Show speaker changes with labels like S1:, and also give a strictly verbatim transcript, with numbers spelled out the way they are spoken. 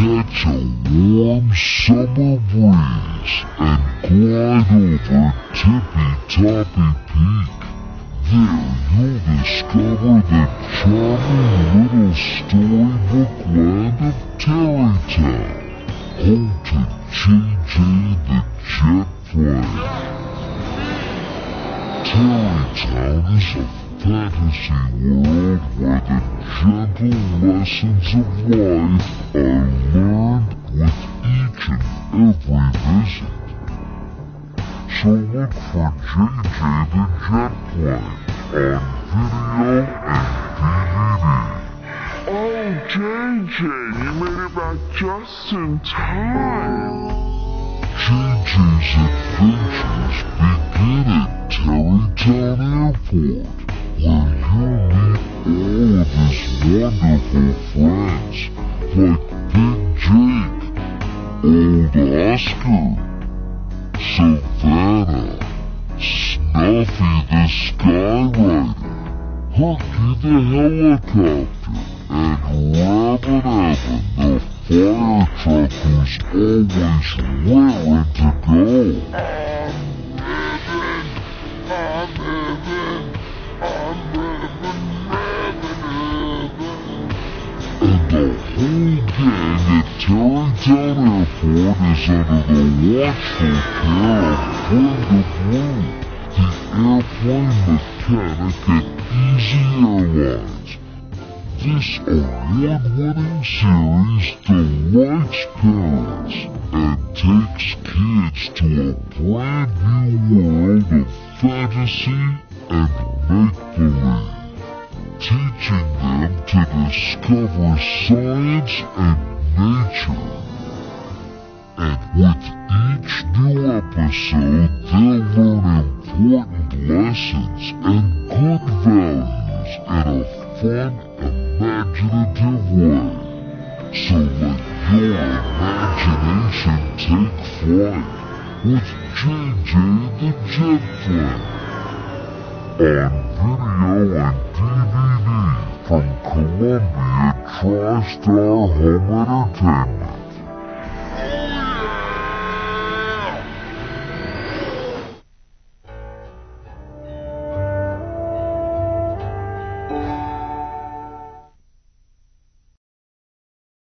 S1: catch a warm summer breeze and glide over Tippy-Toppy Peak. There you'll discover the charming little storybook land of Terrytown, home to J J the Jet Plane. Terrytown is a fantasy world where the gentle lessons of life are learned with each and every visit. So look for J J the Jet Plane on video and D V D.
S2: Oh, J J, you made it back just in time.
S1: J J's adventures begin at Terrytown Airport, where you'll meet all of his wonderful friends, like Big Jake, Old Oscar, Savannah, Snuffy the Skyrider, Herky the Helicopter, and Rabbit Evan the fire truck who's always raring to go. And the whole gang at Terrytown Airport is under the watchful care of Brenda Blue, the airplane mechanic at Easy Airlines. This award-winning series delights parents and takes kids to a brand new world of fantasy and make-believe, teaching them to discover science and nature. And with each new episode, they'll learn important lessons and good values in a fun, imaginative way. So let your imagination take flight with J J the Jet Plane on video and D V D from Columbia TriStar Home Entertainment.